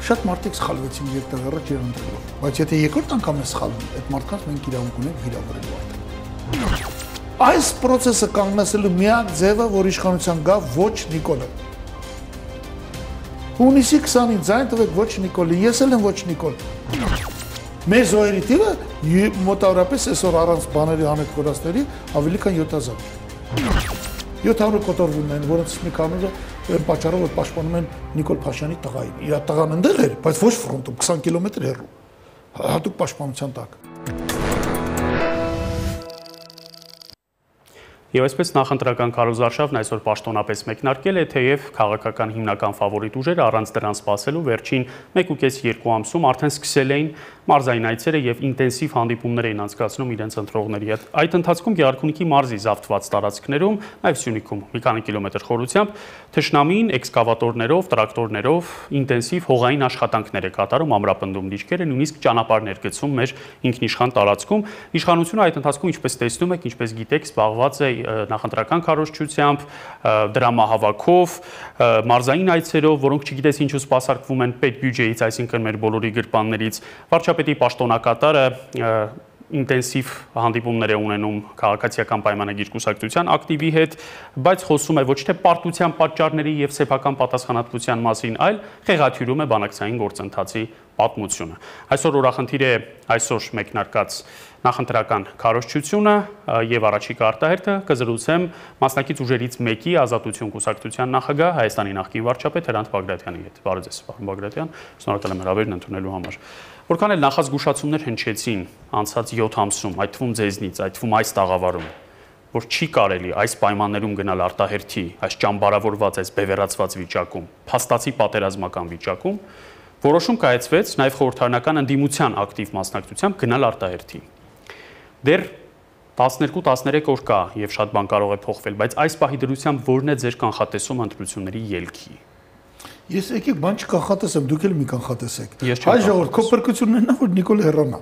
Շատ մարդիկ սխալվեցին երկար առաջ երանդրելով, բայց եթե երկրորդ անգամ է սխալվում, այդ մարդկանց մենք իրավունք ունենք վիրավորելու արդեն։ Այս process-ը կանգնեցնելու միակ ձևը, որ իշխանության գա ոչ Նիկոլը։ Հունիսի 20-ին ձայն տվեք ոչ Նիկոլի, ես էլ եմ ոչ Նիկոլ։ Մեր զոհերի թիվը մոտավորապես այսօր առանց բաների անհետքորածների ավելի քան 7000։ 700 կոտորվում են, որոնց մի քանուրը պատճառով որ պաշտպանում են Նիկոլ Փաշյանի տղային։ Իր տղան ընդեղ էր, բայց ոչ ֆրոնտում, 20 կիլոմետր հեռու։ Հատուկ պաշտպանության տակ։ Եվ այսպես նախընտրական քարոզարշավն այսօր պաշտոնապես մեկնարկել է, թեև քաղաքական հիմնական ֆավորիտ ուժերը առանց դրան սպասելու վերջին 1.5-2 ամսում արդեն սկսել էին մարզային այցերը եւ ինտենսիվ հանդիպումներ էին անցկացնում իրենց ընտրողների հետ։ Այդ ընթացքում Գեղարքունիքի մարզի զավթված տարածքներում, նաեւ Սյունիքում մի քանի կիլոմետր խորությամբ թշնամին էքսկավատորներով, տրակտորներով ինտենսիվ հողային աշխատանքներ է կատարում, ամրապնդում դիրքերը, նույնիսկ ճանապարհներ գցում մեր ինքնիշխան տարածքում։ Իշխանությունը այդ ընթացքում, ինչպես տեսնում եք, ինչպես գիտեք, զբաղված է նախընտրական քարոզչությամբ, դրամահավաքով, մարզային այցերով, որոնք չգիտես ինչու սպասարկվում են պետբյուջեից, այսինքն մեր բոլորի գրպաններից, վարչապետի պաշտոնակատարը ինտենսիվ հանդիպումներ է ունենում քաղաքացիական պայմանագիր կուսակցության ակտիվի հետ, բայց խոսում է ոչ թե պարտության պատճառների եւ սեփական պատասխանատվության մասին, այլ խեղաթյուրում է բանակցային գործընթացի պատմությունը։ Այսօր օրախնդիր է այսօր մեկնարկած նախընտրական քարոզչությունը եւ առաջիկա արտահերթը կզրուցեմ մասնակից ուժերից մեկի Ազատություն կուսակցության նախագահ Հայաստանի նախկին վարչապետ Հրանտ Բագրատյանի հետ։ Բարև ձեզ, պարոն Բագրատյան, շնորհակալ եմ հրավերն ընդունելու համար։ Որքան էլ նախազգուշացումներ հնչեցին անցած 7 ամսում, այդ թվում ձեզնից, այդ թվում այս տաղավարում, որ չի կարելի այս պայմաններում գնալ արտահերթի, այս ճամբարավորված, այս բևեռացված վիճակում, փաստացի պատերազմական վիճակում, որոշում կայացվեց նաև խորհրդարանական ընդդիմության ակտիվ մասնակցությամբ գնալ արտահերթի։ Դեռ 12-13 օր կա եւ շատ բան կարող է փոխվել, բայց այս պահի դրությամբ ո՞րն է ձեր կանխատեսում ընտրությունների ելքի։ Ես եկեք բան չկանխատեսեմ, դուք էլ մի կանխատեսեք։ Հայ ժողովուրդ, քո փրկությունն է, որ Նիկոլը հեռանա։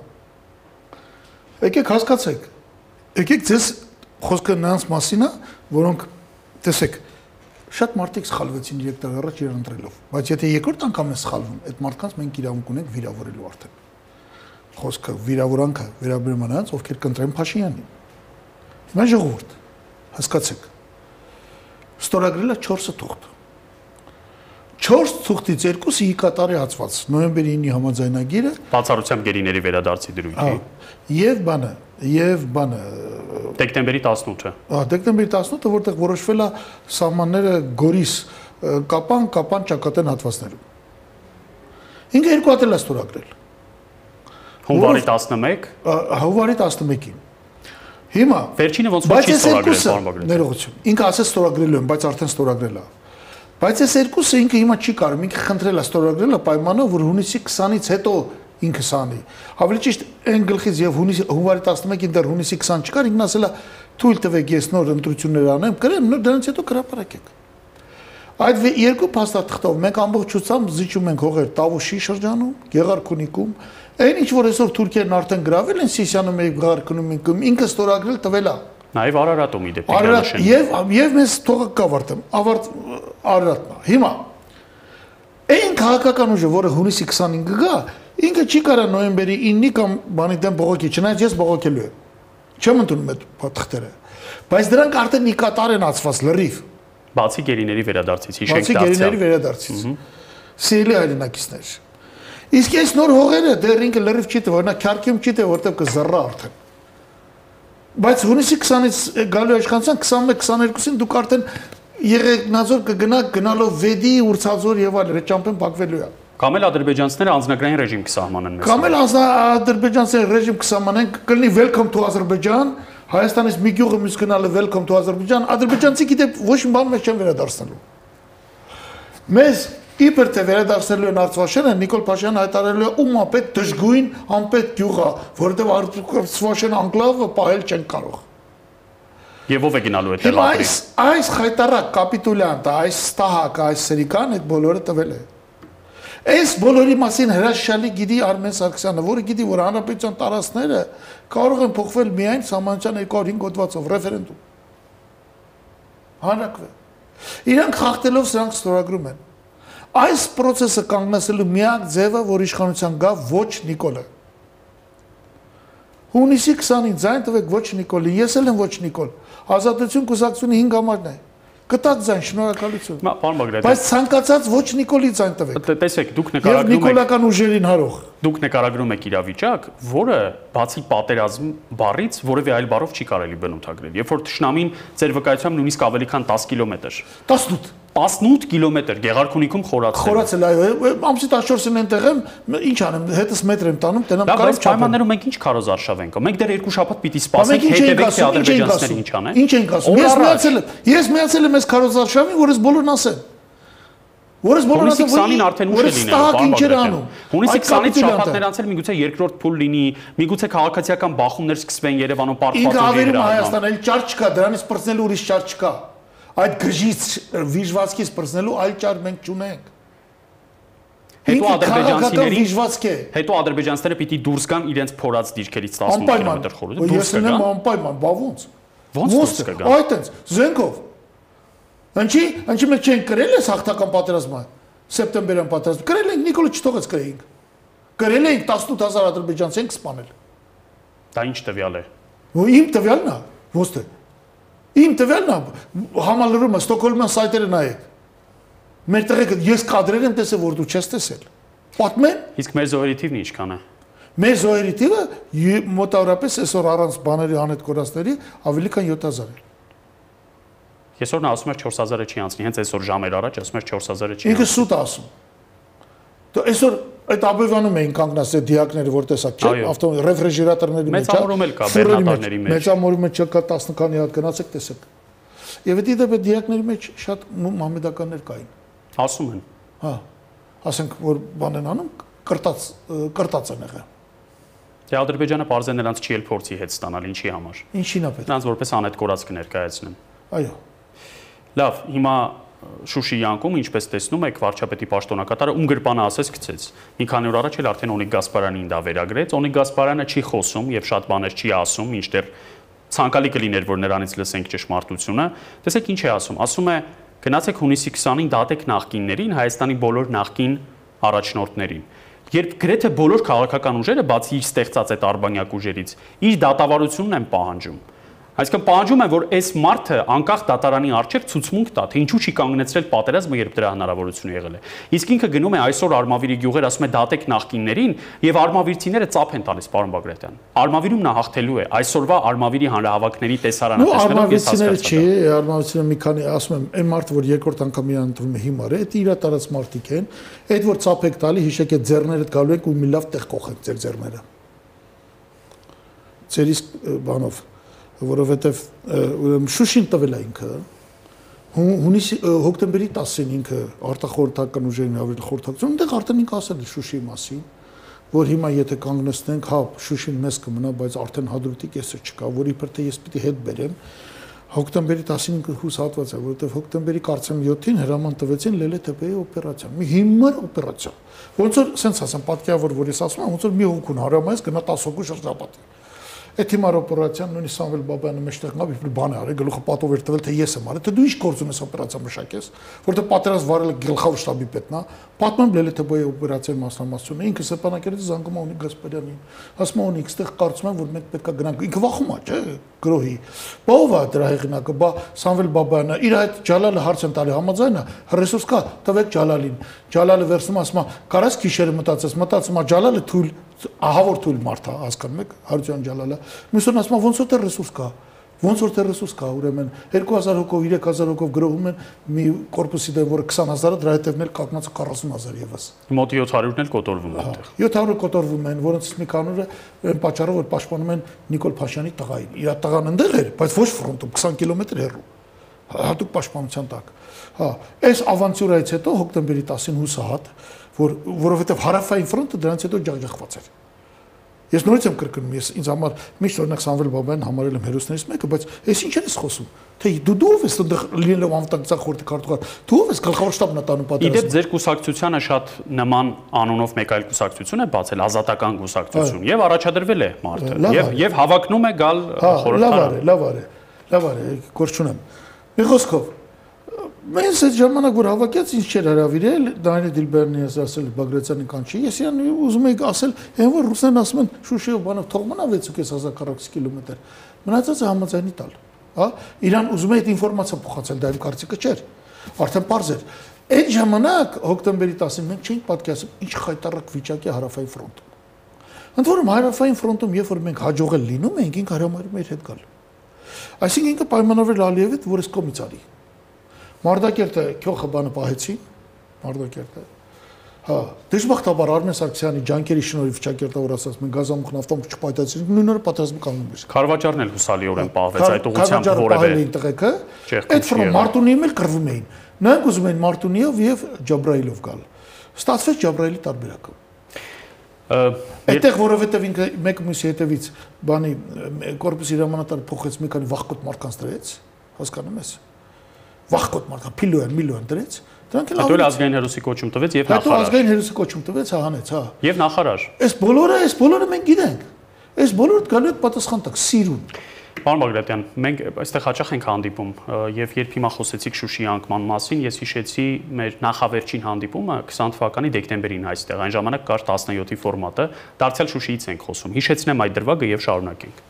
Եկեք հասկացեք։ Եկեք ձեզ խոսքը նրանց մասին է, որոնք տեսեք, շատ մարդիկ սխալվեցին երկար առաջ երանդրելով, բայց եթե երկրորդ անգամ է սխալվում, այդ մարդկանց մենք իրավունք ունենք վիրավորելու արդեն։ Խոսքը վիրավորանքը վերաբերում է նրանց, ովքեր կընտրեն Փաշինյանին։ Հիմա ժողովուրդ, հասկացեք։ Ստորագրել է 4 թուղթ։ 4 թուղթից 2-ը հիկատարի հացված, նոյեմբերի 9-ի համաձայնագիրը, բացառությամբ գերիների վերադարձի դրույթի։ Եվ բանը դեկտեմբերի 18-ը։ Դեկտեմբերի 18-ը, որտեղ որոշվել է սահմանները Գորիս կապան ճակատեն հատվածներում։ Ինքը 2 հատ էլ է ստորագրել։ Հունվարի 11։ Հունվարի 11-ին։ Հիմա վերջինը ոնց որ չի ստորագրել, պարոն Բագրատյան։ Ներողություն։ Ինքը ասեց ստորագրելու եմ, բայց արդեն ստորագրել է։ Բայց այս երկուսը ինքը հիմա չի կարող, ինքը խնդրել է ստորագրել է պայմանով, որ հունիսի 20-ից հետո ինքը սանի։ Ավելի ճիշտ այն գլխից եւ հունվարի 11-ին դեռ հունիսի 20 չկար, ինքն ասել է թույլ տվեք ես նոր ընտրություններ անեմ, կրեմ, դրանից հետո կհրապարակեք։ Այդ երկու փաստաթղթով մենք ամբողջությամբ զիջում ենք հողեր Տավուշի շրջանում, Գեղարքունիքում, այն ինչ որ այսօր թուրքերն արդեն գրավել են Սիսիանում եւ Գեղարքունիքում, ինքը ստորագրել տվել է։ Նաև Արարատում ի դեպ նշեն։ Եվ մեզ թողը կավարտեմ, Արարատն է։ Հիմա այն քաղաքական ուժը, որը հունիսի 20-ին կգա, ինքը չի կարա նոյեմբերի 9-ի կամ բանի դեմ բողոքի, չնայած ես բողոքելու եմ։ Չեմ ընդունում այդ թղթերը։ Բայց դրանք արդեն նիկատար են ածված լրիվ։ Բացի գերիների վերադարձից, հիշեք դարձյալ։ Բացի գերիների վերադարձից։ Սիրելի հայրենակիցներ։ Իսկ այս նոր հողերը դեռ ինքը լրիվ չի տվել, նա քյարքիում չի տվել, որտեղ կզռա արդեն։ Բայց հունիսի 20-ից գալու իշխանության 21-22-ին դուք արդեն Եղեգնաձոր կգնաք գնալով Վեդի, Ուրցաձոր եւ այլ ռեճամպեն փակվելու է։ Կամ էլ ադրբեջանցիները անձնագրային ռեժիմ կսահմանեն մեզ։ Կամ էլ ադրբեջանցիները ռեժիմ կսահմանեն, կլինի welcome to Azerbaijan, Հայաստանից մի գյուղը մյուս գնալը welcome to Azerbaijan, ադրբեջանցի գիտեք ոչ մի բան մեզ չեն վերադարձնելու։ Մեզ իբր թե վերադարձնելու են Արցախը, Նիկոլ Փաշինյանը հայտարարելու է ում ապետ դժգույն անպետ գյուղը, որովհետև Արցախն անկլավը պահել չեն կարող։ Եվ ով է գնալու այդ լապրի։ Այս խայտարակ կապիտուլյանտը, այս ստահակը, այս սրիկան այդ բոլորը տվել է։ Այս բոլորի մասին հրաշալի գիտի Արմեն Սարգսյանը, որը գիտի, որ հանրապետության տարածքները կարող են փոխվել միայն սահմանության 205 հոդվածով ռեֆերենդում։ Հանրակրվե։ Իրանք խախտելով սրանք ստորագրում են։ Այս process-ը կանգնեցելու միակ ձևը, որ իշխանության գա ոչ Նիկոլը։ Հունիսի 20-ին ձայն տվեք ոչ Նիկոլի, ես էլ եմ ոչ Նիկոլ։ Ազատություն կուսակցությունը 5 համարն է։ Կտակ ձայն, շնորհակալություն։ Պարոն Բագրատյան։ Բայց ցանկացած ոչ Նիկոլի ձայն տվեք։ Տեսեք, դուք Եվ նիկոլական ուժերին հարող։ Դուք նկարագրում եք իրավիճակ, որը բացի պատերազմ բառից որևէ այլ բառով չի կարելի բնութագրել։ Երբ որ թշնամին ձեր վկայությամբ նույնիսկ ավելի քան 10 կիլոմետր 18 կիլոմետր Գեղարքունիքում խորացել, այո, ամսի 14-ին այնտեղ եմ, ինչ անեմ, հետս մետր եմ տանում, տենամ կարամ չափեմ։ Պայմաններում մենք ինչ քարոզարշավ ենք։ Մենք դեռ 2 շաբաթ պիտի սպասենք, հետևենք թե ադրբեջանցիները ինչ անեն։ Ինչ ենք ասում։ Ես միացել եմ այս քարոզարշավին, որ ես բոլորն ասեմ։ Որս բոլորը 20-ին արդեն ուշ է լինելու, Հունիսի 20-ից շաբաթներ անցել միգուցե երկրորդ փուլ լինի, միգուցե քաղաքացիական բախումներ սկսվեն Երևանում պարտվածների վրա։ Ինքը ավերում Հայաստան, այլ ճար չկա, դրանից բրցնելու ուրիշ ճար չկա։ Այդ գժից վիժվածքից բրցնելու այլ ճար մենք չունենք։ Հետո ադրբեջանցիները պիտի դուրս գան իրենց փորած դիրքերից 18 կիլոմետր խորությամբ։ Ես ունեմ անպայման, բա ոնց։ Ոնց դուրս կգան։ Այդտենց, զենքով։ Ինչի մենք չենք կրել այս հաղթական պատերազմը, սեպտեմբերյան պատերազմը, կրել ենք, Նիկոլը չթողեց կրեինք։ Կրել ենք 18000 ադրբեջանցի ենք սպանել։ Դա ինչ տվյալ է։ Իմ տվյալն է, ոնց թե։ Իմ տվյալն է, համալրումը Ստոկհոլմյան սայթերը նայեք։ Մեր տղեկը ես կադրեր եմ տեսել, որ դու չես տեսել։ Պատմեն։ Իսկ մեր զոհերի թիվն ինչքան է։ Մեր զոհերի թիվը մոտավորապես այսօր առանց բաների անհետ կորածների ավելի քան 7000 է։ Այսօր նա ասում էր 4000-ը չի անցնի, հենց այսօր ժամեր առաջ ասում էր 4000-ը չի։ Ինքը սուտ ասում։ Դու այսօր այդ Աբովյանում էին կանգնած այդ դիակները, որ տեսակ չէ, ավտոմոբիլ ռեֆրիժերատորների մեջ։ Մեծամորում էլ կա բեռնատարների մեջ։ Մեծամորում էլ չկա 10 քանի հատ գնացեք տեսեք։ Եվ այդ դեպի դիակների մեջ շատ մամեդականներ կային։ Ասում են։ Հա։ Ասենք որ բան են անում, կրտած են եղել։ Դե Ադրբեջանը բարձր նրանց չի էլ փորձի հետ ստանալ, ինչի համար։ Ինչին է պետք։ Նրանց որպես անհետ կորած կներկայացնեն։ Այո։ Լավ, հիմա Շուշիի անկում, ինչպես տեսնում եք, վարչապետի պաշտոնակատարը ում գրպանը ասես գցեց։ Մի քանի օր առաջ էլ արդեն Օնիկ Գասպարյանին դա վերագրեց։ Օնիկ Գասպարյանը չի խոսում եւ շատ բաներ չի ասում, մինչդեռ ցանկալի կլիներ, որ նրանից լսենք ճշմարտությունը։ Տեսեք ինչ է ասում։ Ասում է. գնացեք հունիսի 20-ին դատեք նախկիններին, Հայաստանի բոլոր նախկին առաջնորդներին։ Երբ գրեթե բոլոր քաղաքական ուժերը, բացի իր ստեղծած այդ արբանյակ ուժերից, իր դատավարությունն են պահանջում։ Այսինքն պահանջում են, որ այս մարդը անկախ դատարանի առջև ցուցմունք տա, թե ինչու չի կանգնեցրել պատերազմը, երբ դրա հնարավորությունը եղել է։ Իսկ ինքը գնում է այսօր Արմավիրի գյուղեր, ասում է դատեք նախկիններին, եւ արմավիրցիները ծափ են տալիս, պարոն Բագրատյան։ Արմավիրում նա հաղթելու է։ Այսօրվա Արմավիրի հանրահավաքների տեսարանը տեսնելով ես հասկացա։ Չի, արմավիրցիները մի քանի, ասում եմ, այն մարդը, որ երկրորդ անգամ իրան ընտրում է հիմար է, դա իր տարած մարդիկ են։ Այդ որ ծափ եք տալի, հիշեք այդ ձեռներդ գալու եք ու մի լավ տեղ կողեք ձեր ձեռները։ Ձեր իսկ բանով որովհետև Շուշին տվել է ինքը հունիսի հոկտեմբերի 10-ին ինքը արտախորհրդական ուժերին ավելի խորհրդակցություն, այնտեղ արդեն ինքը ասել է Շուշիի մասին, որ հիմա եթե կանգնեցնենք, հա, Շուշին մեզ կմնա, բայց արդեն հադրուտի կեսը չկա, որ իբր թե ես պիտի հետ բերեմ։ Հոկտեմբերի 10-ին ինքը հուսահատված է, որովհետև հոկտեմբերի կարծեմ 7-ին հրաման տվեցին Լելեթեպեի օպերացիա, մի հիմար օպերացիա։ Ոնց որ սենց ասեմ, պատկերավոր որ ես ասում եմ, ոնց որ մի հոգուն հարամայես գնա 10 հոգու շրջապատի։ Այդ հիմար օպերացիան նույնիսկ Սամվել Բաբայանը մեջտեղ գավ, իբր բան է արել, գլուխը պատով էր տվել, թե ես եմ արել, թե դու ինչ գործ ունես օպերացիա մշակես, որտեղ պատերազմ վարել է գլխավոր շտաբի պետն է, պատմում Լելեթեպեի օպերացիայի մասնամասնությունը, ինքը սեպանակերից զանգում է Օնիկ Գասպարյանին, ասում է Օնիկ, այստեղ կարծում եմ, որ մենք պետք է գնանք, ինքը վախում է, չէ՞, գրոհի։ Բա ով է դրա հեղինակը, բա Սամվել Բաբայանը, իր այդ Ջալալը հարց են տալի, համաձայն է, ռեսուրս կա, տվեք Ջալալին։ Ջալալը վերցնում ասում է, կարաս քիշերը մտածում է Ջալալը թույլ ահավոր թույլ մարդ է, հասկանում եք, Հարությունյան Ջալալը։ Մյուսն ասում է, ոնց որ դեռ ռեսուրս կա։ Ոնց որ դեռ ռեսուրս կա, ուրեմն 2000 հոգով, 3000 հոգով գրոհում են մի կորպուսի դեմ, որը 20000-ը դրա հետևներ կանգնած 40000 եւս։ Մոտ 700-ն էլ կոտորվում են այդտեղ։ 700 կոտորվում են, որոնցից մի քանորը այն պատճառով որ պաշտպանում են Նիկոլ Փաշյանի տղային։ Իր տղան այնտեղ էր, բայց ոչ ֆրոնտում, 20 կիլոմետր հեռու։ Հատուկ պաշտպանության տակ։ Հա, այս ավանտյուրայից հետո հոկտեմբերի 10-ին հուսահատ, որովհետև հարավային ֆրոնտը դրանից հետո ջախջախված էր։ Ես նորից եմ կրկնում, ես ինձ համար միշտ օրինակ Սամվել Բաբայանն համարել եմ հերոսներից մեկը, բայց այս ինչ ես խոսում։ Թե դու ով ես այնտեղ լինելով անվտանգության խորհրդի քարտուղար, դու ով ես գլխավոր շտաբն է տանում պատերազմը։ Իդեպ ձեր կուսակցությանը շատ նման անունով մեկ այլ կուսակցություն է բացել, ազատական կուսակցություն, եւ առաջադրվել է մարդը, եւ հավակնում է գալ խորհրդարան։ Լավ արի, գործ չունեմ։ Մի խոսքով Մենք այդ ժամանակ որ հավաքած ինչ չէր հրավիրել, Դանիել Դիլբերնի ասել Բագրատյանի կանչի, ես իրան ուզում եի ասել, այն որ ռուսներն ասում են Շուշիով բանով թող մնա 6.500 կիլոմետր։ Մնացածը համաձայնի տալ, հա? Իրան ուզում է այդ ինֆորմացիա փոխացել, դա իմ կարծիքը չէր։ Արդեն པարզ էր։ Այդ ժամանակ հոկտեմբերի 10-ին մենք չէինք պատկերացնում ինչ խայտառակ վիճակի հարավային ֆրոնտում։ Ընդ որում հարավային ֆրոնտում երբ որ մենք հաջողել լինում էինք, ինքը հրամայում էր հետ գալ։ Այսինքն ինքը պայմանավորել Ալիևի հետ, որ ես կողմից արի։ Մարտակերտը քյոխը բանը պահեցին, Մարտակերտը։ Հա, դժբախտաբար Արմեն Սարգսյանի ջանքերի շնորհիվ Ճակերտավոր ասած մենք գազամուխն ավտոմատ չպայթեցին, նույնը պատասխան կանգնում էր։ Քարվաճարն էլ հուսալիորեն պահվեց այդ ուղղությամբ որևէ։ Այդ ֆրոն Մարտունիում էլ կռվում էին։ Նրանք ուզում էին Մարտունիով եւ Ջաբրայիլով գալ։ Ստացվեց Ջաբրայիլի տարբերակը։ Այդտեղ որովհետեւ ինքը մեկ մյուսի հետևից բանի կորպուսի հրամանատարը փոխեց մի քանի վախկոտ մարդկանց դրեց, հասկանում ես։ Վախկոտ մարդկանց միլիոն դրեց, դրանք էլ Հետո ազգային հերոսի կոչում տվեց եւ նախարար։ Հետո ազգային հերոսի կոչում տվեց, հա հանեց, հա։ Եվ նախարար։ Այս բոլորը մենք գիտենք։ Այս բոլորը գալու է պատասխան տակ սիրուն։ Պարոն Բագրատյան, մենք այստեղ հաճախ ենք հանդիպում եւ երբ հիմա խոսեցիք Շուշիի անկման մասին, ես հիշեցի մեր նախավերջին հանդիպումը 20 թվականի դեկտեմբերին այստեղ։ Այն ժամանակ կար 17-ի ֆորմատը, դարձյալ Շուշիից ենք խոսում։ Հիշեցնեմ այդ դրվագը եւ շարունակենք։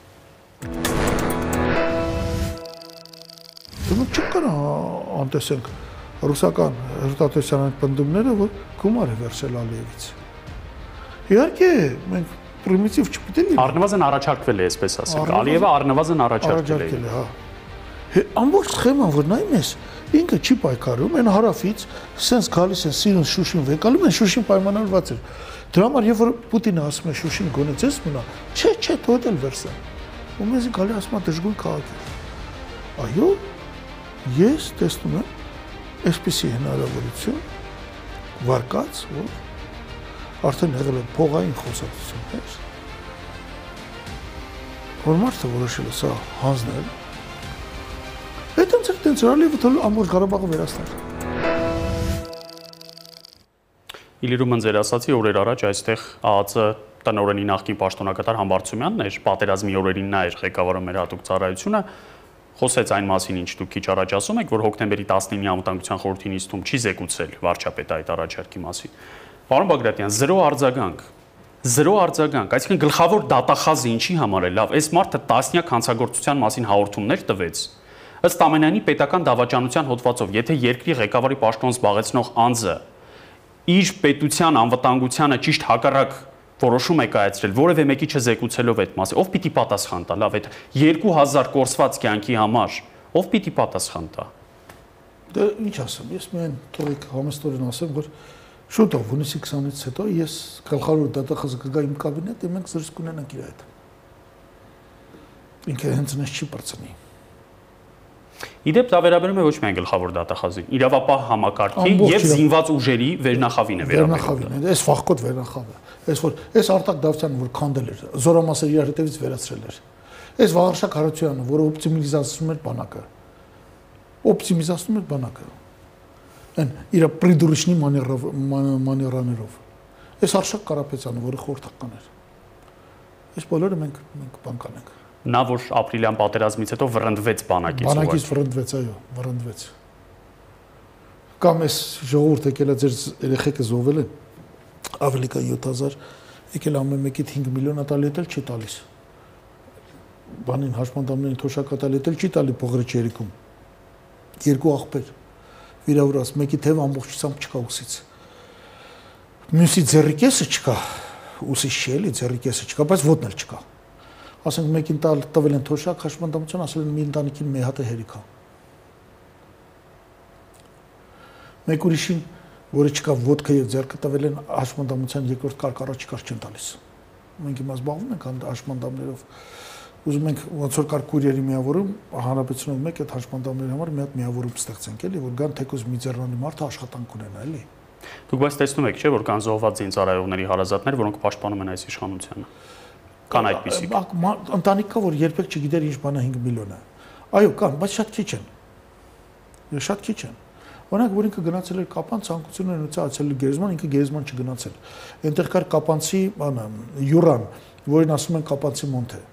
Դու չկար անտեսենք ռուսական հերթատեսային պնդումները, որ գումար է վերցել Ալիևից։ Իհարկե, մենք պրիմիտիվ չպիտի լինի։ Առնվազն առաջարկվել է, այսպես ասենք։ Ալիևը առնվազն առաջարկել է, հա։ Ամբողջ սխեման որ նայում ես, ինքը չի պայքարում, այն հարավից սենց գալիս են սիրուն Շուշին վեկալում են, Շուշին պայմանավորված էր։ Դրա համար երբ որ Պուտինը ասում է Շուշին գոնեցես մնա, չէ, թողել էլ վերցան։ Ու մեզ գալի ասում է դժգույն քաղաք է։ Այո, ես տեսնում եմ այսպիսի հնարավորություն վարկած, որ արդեն եղել է փողային խոսակցություններ, որ մարդը որոշել է սա հանձնել, այդ ընձեր Ալիևը թողել ամբողջ Ղարաբաղը վերացնել։ Իլիրում ընձեր ասացի օրեր առաջ այստեղ ԱԱԾ տնօրենի նախկին պաշտոնակատար Համբարձումյանն էր, պատերազմի օրերին նա էր ղեկավարում մեր հատուկ ծառայությունը, խոսեց այն մասին, ինչ դուք քիչ առաջ ասում եք, որ հոկտեմբերի 19-ի անվտանգության խորհրդի նիստում չի զեկուցել վարչապետը այդ առաջարկի մասին։ Պարոն Բագրատյան, զրո արձագանք, այսինքն գլխավոր դատախազը ինչի համար է, լավ, այս մարդը տասնյակ հանցագործության մասին հաղորդումներ տվեց։ Ըստ ամենայնի պետական դավաճանության հոդվածով, եթե երկրի ղեկավարի պաշտոն զբաղեցնող անձը իր պետության անվտանգությանը ճիշտ հակառակ որոշում է կայացրել, որևէ մեկի չզեկուցելով այդ մասը, ով պիտի պատասխան տա, լավ, այդ 2000 կորսված կյանքի համար, ով պիտի պատասխան տա։ Դե ինչ ասեմ, ես միայն թողեք համեստորեն ասեմ, որ շուտով հունիսի 20-ից հետո ես գլխավոր դատախազը կգա իմ կաբինետ եւ մենք զրույց կունենանք իր հետ։ Ինքը հենց այնպես չի բարձրնի։ Իդեպ դա վերաբերում է ոչ միայն գլխավոր դատախազին, իրավապահ համակարգի եւ զինված ուժերի վերնախավին է վերաբերում։ Այս վախկոտ վերնախավը, այս որ այս Արտակ Դավթյանը որ քանդել էր, զորամասերը իր հետևից վերացրել էր։ Այս Վաղարշակ Հարությունյանը, որը օպտիմիզացնում էր բանակը։ Այն իր պրիդուրիչնի մաներաներով։ Այս Արշակ Կարապետյանը, որը խորհրդական էր։ Այս բոլորը մենք բան կանենք։ Նա որ ապրիլյան պատերազմից հետո վռնդվեց բանակից։ Բանակից վռնդվեց, այո, վռնդվեց։ Կամ այս ժողովուրդ եկել է ձեր երեխեքը զոհվել են, ավելի կան 7000, եկել ամեն մեկիդ 5 միլիոն տալի էլ չի տալիս։ Բանին հաշմանդամներին թոշակատալի էլ չի տալի փողրիչ երիկում։ Երկու աղբեր վիրավորած, մեկի թև ամբողջությամբ չկա ուսից։ Մյուսի ձեռի կեսը չկա, ուսի շելի ձեռի կեսը չկա, բայց ոտն էլ չկա։ Ասենք մեկին տվել են թոշակ, հաշմանդամություն ասել են մի ընտանիքին մի հատ է հերիք է։ Մեկ ուրիշին, որը չկա ոտքը եւ ձեռքը տվել են հաշմանդամության երկրորդ կարգ առաջիկար չեն տալիս։ Մենք հիմա զբաղվում ենք հաշմանդամներով։ Ուզում ենք ոնց որ կար կուրիերի միավորում, հանրապետությունով մեկ այդ հաշմանդամների համար մի հատ միավորում ստեղծենք, էլի, որ գան թեկուզ Միձեռնանի մարդը աշխատանք ունենա, էլի։ Դուք բայց տեսնում եք, չէ՞, որ կան զոհված զինծառայողների հարազատներ, որոնք պաշտպանում են այս իշխանությունը։ Կան այդպիսիք։ Ընտանիք կա, որ երբեք չգիտեր ինչ բան է 5 միլիոնը։ Այո, կան, բայց շատ քիչ են։ Շատ քիչ են։ Օրինակ, որ ինքը գնացել էր Կապան, ցանկությունը ունեցա այցելել Գերեզման, ինքը Գերեզման չգնացել։ Այնտեղ կար Կապանցի բանը, Յուրան, որին ասում են Կապանցի Մոնթե։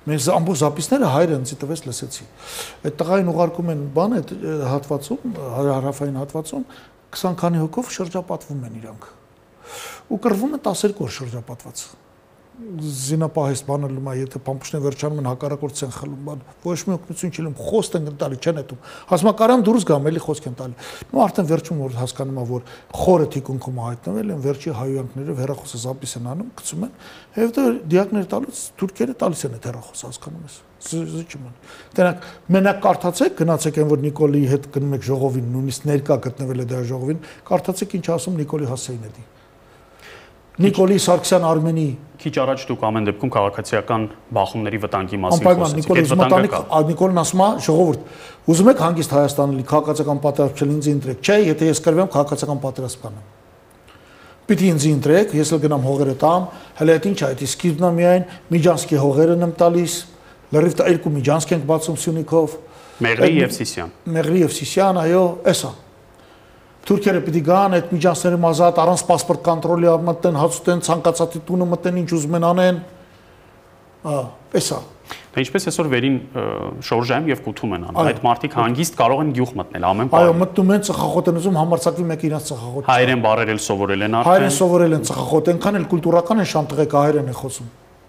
Մենք ամբողջ զապիսները հայրը ինձ տվեց լսեցի։ Այդ տղային ուղարկում են բան այդ հատվածում, հարավային հատվածում 20 քանի հոգով շրջապատվում են իրանք։ Ու կռվում են 12 օր շրջապատված։ Զինապահեստ բանը լումա, եթե փամփուշտը վերջանում են հակառակորդ են խլում, բան ոչ մի օգնություն չի լինում, խոստ են տալի, չեն հետում։ Ասում կարամ դուրս գամ, էլի խոսք են տալի։ Ու արդեն վերջում որ հասկանում ա, որ խորը թիկունքում հայտնվել են, վերջի հայոյանքներով հերախոսը զապիս են անում, գցում են, եւ դա դիակներ տալուց թուրքերը տալիս են այդ հերախոսը, հասկանում ես։ Զիջում են։ Դրանք մենակ կարդացեք, գնացեք այն որ Նիկոլի հետ գնում եք ժողովին, նույնիսկ ներկա գտնվել է դա ժողովին, կարդացեք ինչ ասում Նիկոլի Հասեյնեդի։ Նիկոլի Սարգսյան Արմենի քիչ առաջ դուք ամեն դեպքում քաղաքացիական բախումների վտանգի մասին խոսեցիք։ Նիկոլն ասում է ժողովուրդ, ուզում եք հանգիստ Հայաստանի քաղաքացիական պատերազմ չել ինձ ընտրեք, չէ, եթե ես կրվեմ քաղաքացիական պատերազմ կանեմ։ Պիտի ինձ ընտրեք, ես էլ գնամ հողերը տամ, հələ այդ ինչ է, այդ սկիզբն է միայն Միջանսկի հողերն եմ տալիս, լրիվ երկու Միջանսկ ենք բացում Սյունիքով, Մեղրի եւ Սիսիան։ Մեղրի եւ Սիսիան, այո, էսա։ Թուրքերը պիտի գան այդ միջանցքների ազատ առանց паспорт կոնտրոլի մտնեն, հացուտեն, ցանկացածի տունը մտնեն, ինչ ուզում են անեն։ Էսա։ Դա ինչպես այսօր վերին շորժայում եւ կութում են անում։ Այդ մարդիկ հանգիստ կարող են գյուղ մտնել ամեն բան։ Այո, մտնում են ծխախոտ են ուզում համարցակվի մեկը իրաց ծխախոտ։ Հայերեն բարերել սովորել են արդեն։ Հայերեն սովորել են ծխախոտ, այնքան էլ կուլտուրական են շանտղեկը հայերեն է խոսում։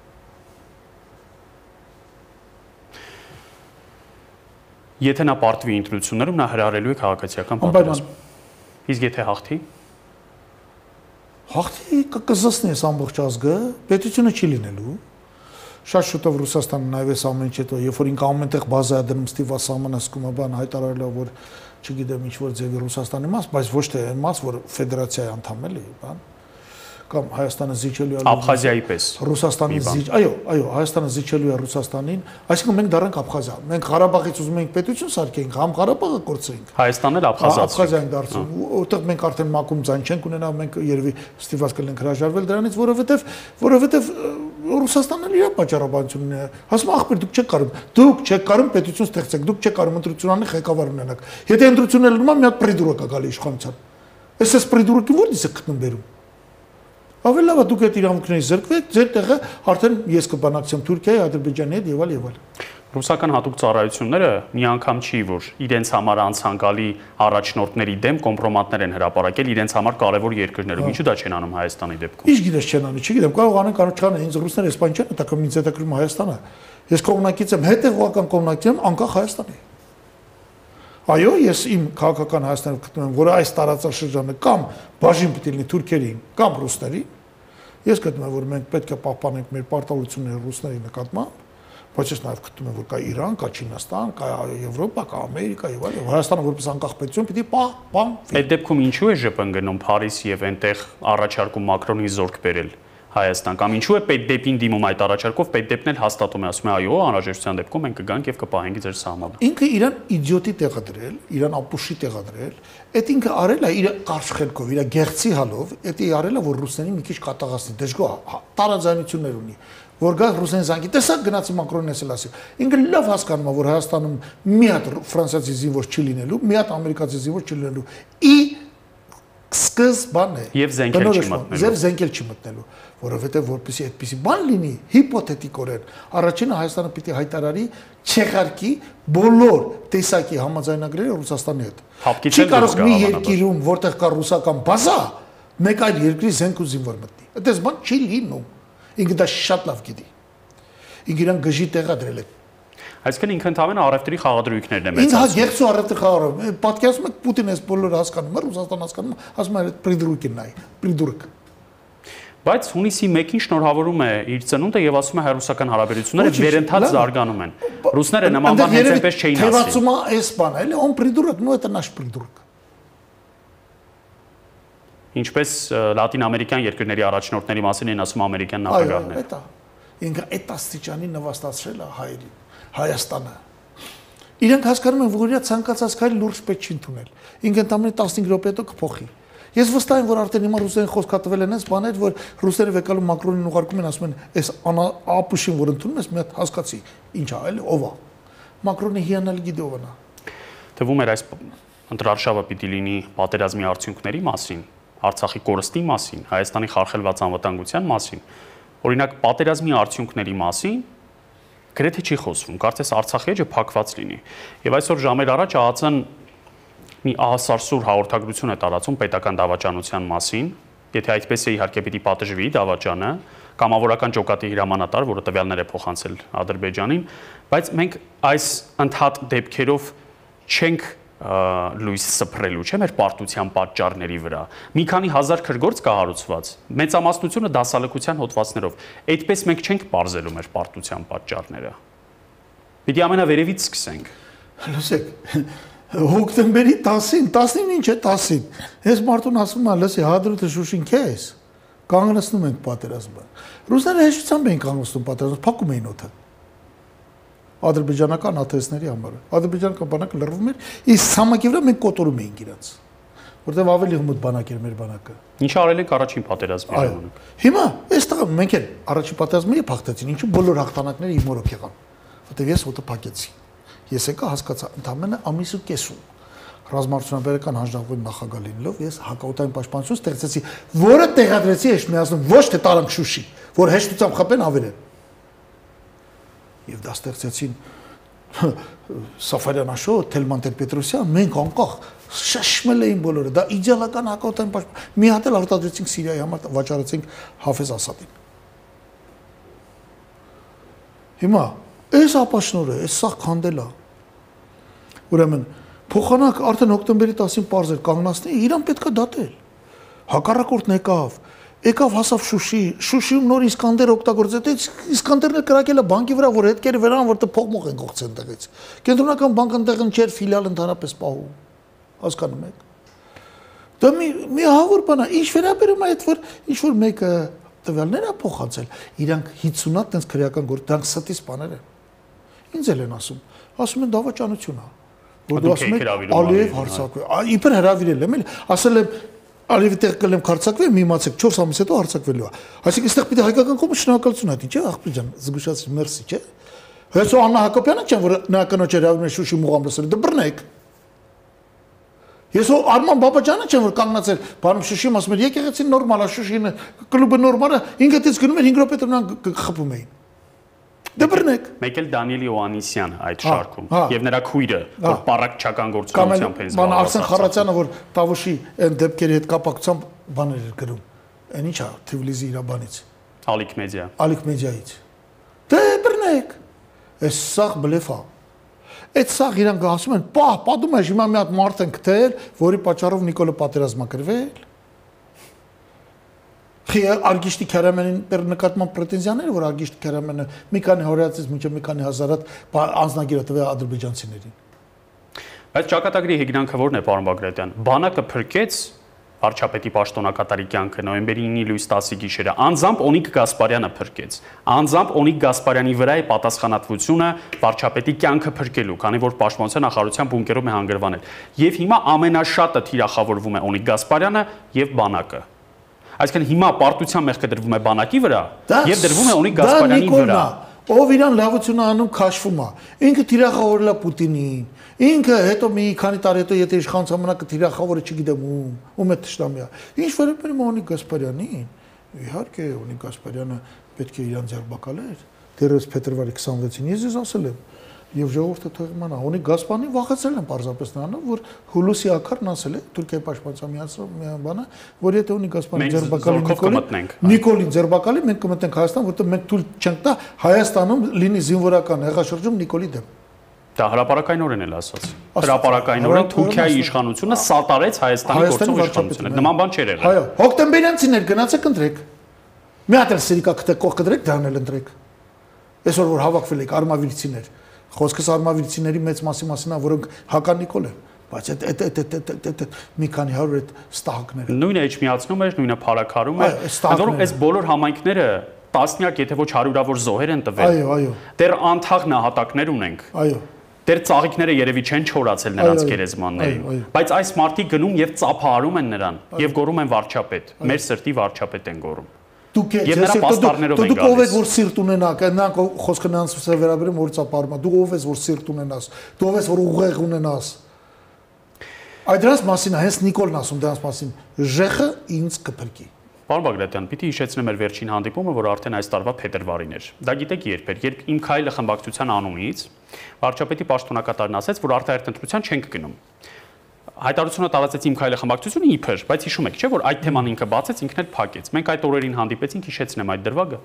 Եթե նա պարտվի ընտրություններում, նա հրահրելու է քաղաքացիական պատերազմ։ Իսկ եթե հաղթի։ Հաղթի կզսնի այս ամբողջ ազգը, պետությունը չի լինելու։ Շատ շուտով Ռուսաստանը նաև այս ամեն ինչ հետո, երբ որ ինքը ամենտեղ բազա է դնում ստիվա սահմանասկումը բան հայտարարելով, որ չգիտեմ ինչ որ ձևի Ռուսաստանի մաս, բայց ոչ թե այն մաս, որ ֆեդերացիայի անդամ էլի, բան կամ Հայաստանը զիջելու է Աբխազիայի պես։ Ռուսաստանի զիջ, այո, Հայաստանը զիջելու է Ռուսաստանին, այսինքն մենք դառնանք Աբխազիա։ Մենք Ղարաբաղից ուզում ենք պետություն սարքենք, համ Ղարաբաղը կորցրենք։ Հայաստանն էլ Աբխազիան դարձում, որտեղ մենք արդեն մակում ձայն չենք ունենա, մենք երևի ստիվված կլինենք հրաժարվել դրանից, որովհետև Ռուսաստանն էլ իր պատճառաբանությունն է։ Ասում ախպեր դուք չեք կարող պետություն ստեղծեք, դուք չեք կարող ընտրություն անեք, ղեկավար ունենաք։ Եթե ընտրությունն էլ լինում, մի հատ պրիդուրոկ է գալի իշխանության։ Այս պրիդուրոկը ո՞րից է գտնում բերում։ Ավելի լավ է դուք այդ իրավունքներից զրկվեք, ձեր տեղը արդեն ես կբանակցեմ Թուրքիայի, Ադրբեջանի հետ եւ այլ։ Ռուսական հատուկ ծառայությունները մի անգամ չի որ իրենց համար անցանկալի առաջնորդների դեմ կոմպրոմատներ են հրապարակել իրենց համար կարևոր երկրներում։ Ինչու դա չեն անում Հայաստանի դեպքում։ Ինչ գիտես չեն անում, չգիտեմ, կարող անեն կանոչանը, ինձ ռուսները իսպան չեն, դա կոմունիզм հետաքրում Հայաստանը։ Ես կողմնակից եմ, հետևողական կողմնակից եմ անկախ Հայաստանի։ Այո, ես իմ քաղաքական Հայաստանում գտնում եմ, որ այս տարածաշրջանը կամ բաժին պիտի լինի թուրքերին կամ ռուսներին։ Ես գտնում եմ, որ մենք պետք է պահպանենք մեր պարտավորությունները ռուսների նկատմամբ, բայց ես նաև գտնում եմ, որ կա Իրան, կա Չինաստան, կա Եվրոպա, կա Ամերիկա եւ այլն։ Հայաստանը որպես անկախ պետություն պիտի պահպանվի։ Այդ դեպքում ինչու է ԺՊ-ն գնում Փարիզ եւ այնտեղ առաջարկում Մակրոնին զորք բերել Հայաստան կամ ինչու է պետդեպին դիմում այդ առաջարկով պետդեպն էլ հաստատում է ասում է այո անհրաժեշտության դեպքում մենք կգանք եւ կպահենք ձեր սահմանը։ Ինքը իրան իդիոտի տեղադրել, իրան ապուշի տեղադրել, այդ ինքը արել է իր կարճ խելքով, իր գեղցի հալով, դա արել է որ ռուսներին մի քիչ կատաղացնի, դժգոհ տարաձայնություններ ունի, որ գա ռուսեն զանգի, տեսակ գնացի Մակրոնին ասել ասի։ Ինքը լավ հասկանում է որ Հայաստանում մի հատ ֆրանսիացի զինվոր չի լինելու, մի հատ ամերիկացի զինվոր չի լինելու։ Սկզբան է եւ զենքեր չի մտնելու։ Եվ զենքեր չի մտնելու, որովհետեւ որպեսի այդպիսի բան լինի, հիպոթետիկորեն, առաջինը Հայաստանը պիտի հայտարարի չեղարկի բոլոր տեսակի համաձայնագրերը Ռուսաստանի հետ։ Չի կարող մի երկիրում, որտեղ կա ռուսական բազա, մեկ այլ երկրի զենք ու զինվոր մտնի։ Այդպես բան չի լինում։ Ինքը դա շատ լավ գիտի։ Ինքը իրան գժի տեղադրել է։ Այսինքն ինքը ընդհանրապես առևտրի խաղադրույքներն է մեծացնում։ Ինքը գեղեցու առևտրի խաղադրույք։ Պատկերացնում եք Պուտինը այս բոլորը հասկանում է, Ռուսաստանը հասկանում է, ասում է պրիդուրուկին նայ, պրիդուրկ։ Բայց հունիսի 1-ին շնորհավորում է իր ծնունդը եւ ասում է հայ-ռուսական հարաբերությունները վերընթաց զարգանում են։ Ռուսները նման բան հենց այնպես չէին ասի։ Թեվացում է այս բանը, էլի, он придурок, ну это наш придурок։ Ինչպես լատինամերիկյան երկրների առաջնորդների մասին են ասում ամերիկյան նախագահները։ Այո, դա։ Ինքը այդ աստիճանի նվաստացրել է հայերին, Հայաստանը։ Իրենք հասկանում են, որ իրա ցանկացած քայլ լուրջ պետք չի ընդունել։ Ինքը ընդամենը 15 րոպե հետո կփոխի։ Ես վստահ եմ, որ արդեն հիմա ռուսերեն խոսքատվել են այս բաներ, որ ռուսերը վեկալու Մակրոնին ուղարկում են, ասում են, այս ապուշին, որ ընդունում ես, մի հատ հասկացի, ինչ է, էլի, ով է։ Մակրոնը հիանալի գիտի ով է։ Թվում էր այս ընտրարշավը պիտի լինի պատերազմի արդյունքների մասին, Արցախի կորստի մասին, Հայաստանի խարխելված անվտանգության մասին։ Օրինակ, պատերազմի արդյունքների մասին գրեթե չի խոսվում, կարծես Արցախի էջը փակված լինի։ Եվ այսօր ժամեր առաջ ԱԱՑ-ն մի ահասարսուր հաղորդագրություն է տարածում պետական դավաճանության մասին, եթե այդպես է իհարկե պիտի պատժվի դավաճանը, կամավորական ջոկատի հրամանատար, որը տվյալներ է փոխանցել Ադրբեջանին, բայց մենք այս ընդհատ դեպքերով չենք լույս սփռելու, չէ՞ մեր պարտության պատճառների վրա։ Մի քանի հազար քրգործ կահարուցված, մեծամասնությունը դասալքության հոդվածներով։ Այդպես մենք չենք բարձելու մեր պարտության պատճառները։ Պիտի ամենավերևից սկսենք։ Լսեք, հոկտեմբերի 10-ին, 19-ին ինչ է 10-ին։ Ես մարդուն ասում եմ, լսի, հադրութը Շուշին քեզ, կանգնեցնում ենք պատերազմը։ Ռուսները հեշտությամբ էին կանգնեցնում պատերազմը, փակում էին օդը։ Ադրբեջանական ԱԹՍ-ների համար։ Ադրբեջանական բանակը լռվում էր, իսկ ցամաքի վրա մենք կոտորում էինք իրաց, որտեղ ավելի հմուտ բանակ էր մեր բանակը։ Ինչ արել ենք առաջին պատերազմի ժամանակ։ Հիմա այստեղ մենք էլ առաջին պատերազմը փախտեցին, ինչու բոլոր հաղթանակները իմ մորոք եղան, որտեղ ես օդը փակեցի։ Ես եկա հասկացա, ընդամենը ամիս ու կեսում ռազմարտությունաբերական հանձնաժողովի նախագահ լինելով ես հակաօդային պաշտպանություն ստեղծեցի, որը տեղադրեցի Էշմիածնում, ոչ թե տարանք Շուշի, որ հեշտությամբ խփեն ավերեն։ Եվ դա ստեղծեցին Սաֆարյան Աշոտ, Թելման Տեր-Պետրոսյան, մենք անկախ շշմել էին բոլորը, դա իդեալական հակաօդային պաշտպանություն։ Մի հատ էլ արտադրեցինք Սիրիայի համար, վաճառեցինք Հաֆեզ Ասադին։ Հիմա այս ապաշնորը, այս սաղ քանդել է։ Ուրեմն փոխանակ արդեն հոկտեմբերի 10-ին պարզ էր կանգնացնի, իրան պետքա դատել։ Հակառակորդն եկավ հասավ Շուշի, Շուշիում նոր Իսկանդեր օգտագործեց, Իսկանդերն էլ կրակել է բանկի վրա, որ հետքերը վերան, որտեղ փողմող են գողցեն տեղից։ Կենտրոնական բանկն տեղն չէր, ֆիլիալ ընդհանրապես պահում։ Հասկանում եք։ Դա մի ահավոր բան է, ինչ վերաբերում է այդ որ ինչ որ մեկը տվյալներ է փոխանցել, իրանք 50-ը տենց քրեական գործ, դրանք ստից բաներ են։ Ինձ էլ են ասում են դավաճանություն է։ Որ դու ասում ես Ալիև հարցակվել, իբր հրավիրել եմ, ասել եմ Ալիևի տեղ կլեմ հարցակվել, մի իմացեք 4 ամիս հետո հարցակվելու է։ Այսինքն այստեղ պիտի հայկական կողմը շնորհակալություն հայտնի, չէ՞, աղբի ջան, զգուշացի, մերսի, չէ՞։ Հեսո Աննա Հակոբյանը չէ, որ նա կնոջ հրավիրում է Շուշի մուղամ լսել, դե բռնեք։ Ես Արման Բաբաջանը չեմ որ կանգնացել, բանում Շուշիում ասում էր եկեղեցին նորմալ է, Շուշին կլուբը նորմալ է, 5 դից գնում էր 5 րոպե հետո նրանք խփում էին։ Դե բռնեք։ Մեկ էլ Դանիել Իոաննիսյան այդ շարքում եւ նրա քույրը, որ պարակչական գործունեությամբ են զբաղված։ Արսեն Խառատյանը, որ Տավուշի այն դեպքերի հետ կապակցությամբ բաներ էր գրում։ Այն ի՞նչ է Թիֆլիսի իր բանից։ Ալիք մեդիա։ Ալիք մեդիայից։ Դե բռնեք։ Այս սաղ բլեֆ է։ Այդ սաղ իրանք ասում են, պատում է հիմա մի հատ մարդ են գտել, որի պատճառով Նիկոլը պատերազմակրվել։ Արգիշտի Քարամյանին նկատմամբ պրետենզիաներ, որ Արգիշտի Քարամյանը մի քանի հորիածից մինչև մի քանի հազար հատ անձնագիր է տվել ադրբեջանցիներին։ Բայց ճակատագրի հեգնանքը ո՞րն է, պարոն Բագրատյան։ Բանակը փրկեց վարչապետի պաշտոնակատարի կյանքը նոյեմբերի 9-ի լույս 10-ի գիշերը, անձամբ Օնիկ Գասպարյանը փրկեց։ Անձամբ Օնիկ Գասպարյանի վրա է պատասխանատվությունը վարչապետի կյանքը փրկելու, քանի որ Պաշտպանության նախարարության բունկերով է հանգրվանել։ Եվ հիմա ամենաշատը թիրախավորվում է Օնիկ Գասպարյանը եւ բանակը։ Այսինքն հիմա պարտության մեղքը դրվում է բանակի վրա եւ դրվում է Օնիկ Գասպարյանի վրա։ Ով իրան լավություն անում քաշվում է։ Ինքը թիրախավորել է Պուտինին։ Ինքը հետո մի քանի տարի հետո եթե իշխանության ժամանակը թիրախավորը չգիտեմ ում է ճշտամի է։ Ինչ վերաբերում է Օնիկ Գասպարյանին։ Իհարկե Օնիկ Գասպարյանը պետք է իրան ձերբակալեր։ Դեռևս փետրվարի 26-ին ես ասել եմ եւ ժողովուրդը թող իմանա, Օնիկ Գասպարյանը վախեցել են պարզապես նրանով, որ Հուլուսի Ակարն ասել է Թուրքիայի պաշտպանության մի բանը, որ եթե Օնիկ Գասպարյանը ձերբակալի Նիկոլին ձերբակալի, մենք կմտնենք Հայաստան, որտեղ մենք թույլ չենք տա Հայաստանում լինի զինվորական հեղաշրջում Նիկոլի դեմ։ Դա հրապարակայնորեն էլ ասաց։ Հրապարակայնորեն Թուրքիայի իշխանությունը սատարեց Հայաստանի գործող իշխանությունը։ Նման բան չէր եղել։ Այո, հոկտեմբերյանցիներ գնացեք ընտրեք։ Մի հատ էլ սերիկա կտեկող կդրեք, դրան էլ ընտրեք։ Այսօր որ հավաքվել եք արմավիրցիներ, խոսքս արմավիրցիների մեծ մասին է, որոնք հականիկոլ են, բայց այդ մի քանի հարյուր այդ ստահակները։ Նույնը իջմիացնում էր, նույնը փարակարում է, որոնք այս բոլոր համայնքները տասնյակ, եթե ոչ հարյուրավոր զոհեր են տվել։ Այո, այո։ Դեռ անթաղ նահատակներ ունենք։ Այո։ Դեռ ծաղիկները երևի չեն չորացել նրանց գերեզմաններին, բայց այս մարդիկ գնում եւ ծափահարում են նրան եւ գոռում են վարչապետ, մեր սրտի վարչապետ են գոռում։ Դուք նրա պաստառներով են գալիս։ Դուք ով եք որ սիրտ ունենաք, նրանք խոսքը նրանց վերաբերում որ ծափահարում, դու ով ես որ սիրտ ունենաս, դու ով ես որ ուղեղ ունենաս։ Այդ դրանց մասին է հենց Նիկոլն ասում դրանց մասին, ժեխը ինձ կփրկի։ Պարոն Բագրատյան, պիտի հիշեցնեմ մեր վերջին հանդիպումը, որ արդեն այս տարվա փետրվարին էր։ Դա գիտեք երբ էր, երբ Իմ քայլը խմբակցության անունից վարչապետի պաշտոնակատարն ասաց, որ արտահերթ ընտրության չենք գնում։ Հայտարարությունը տարածեց Իմ քայլը խմբակցությունը իբր, բայց հիշում եք, չէ՞ որ այդ թեման ինքը բացեց, ինքն էլ փակեց։ Մենք այդ օրերին հանդիպեցինք, հիշեցնեմ այդ դրվագը։